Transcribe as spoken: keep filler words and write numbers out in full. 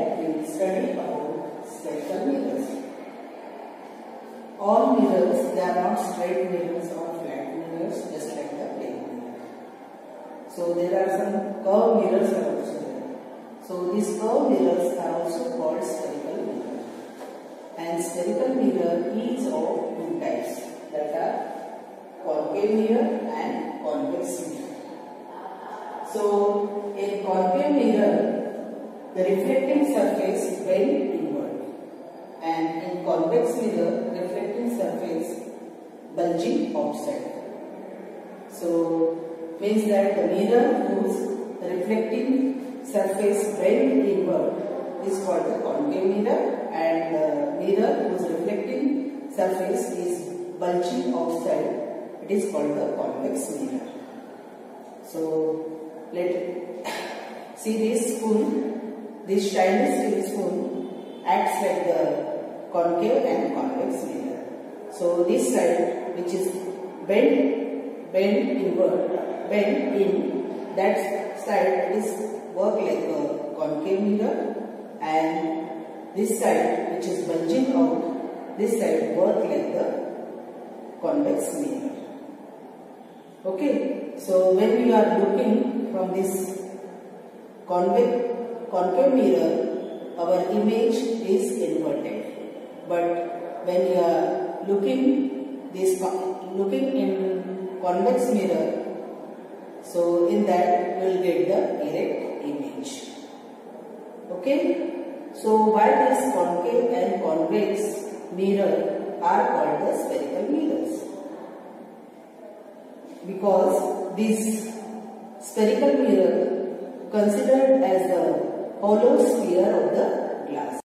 that we will study about spherical mirrors. All mirrors, they are not straight mirrors or flat mirrors, just like the plane mirror. So there are some curved mirrors are also there. So these curved mirrors are also called spherical mirror. And spherical mirror is of two types, that are concave mirror and convex mirror. So in concave mirror, the reflecting surface bend inward, and in convex mirror, reflecting surface bulging outside. So means that the mirror whose reflecting surface bend inward is called the concave mirror, and the mirror whose reflecting surface is bulging outside, it is called the convex mirror. So let see this spoon. This stainless steel spoon acts like the concave and convex mirror. So this side, which is bent, bent inward, bent in, that side is work like a concave mirror, and this side, which is bulging out, this side work like the convex mirror. Okay, so when we are looking from this convex concave mirror, our image is inverted. But when you are looking this looking in convex mirror, so in that you will get the erect image. Okay, so why this concave and convex mirror are called the spherical mirrors? Because this spherical mirror considered as the hollow sphere of the glass.